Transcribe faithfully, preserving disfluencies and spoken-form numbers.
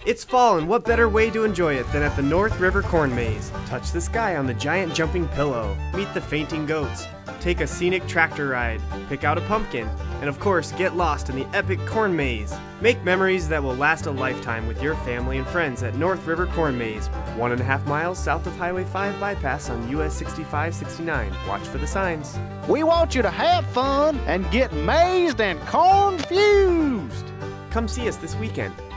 It's fall, and what better way to enjoy it than at the North River Corn Maze? Touch the sky on the giant jumping pillow, meet the fainting goats, take a scenic tractor ride, pick out a pumpkin, and of course, get lost in the epic corn maze. Make memories that will last a lifetime with your family and friends at North River Corn Maze, one and a half miles south of Highway five bypass on U S sixty-five sixty-nine. Watch for the signs. We want you to have fun and get mazed and confused. Come see us this weekend.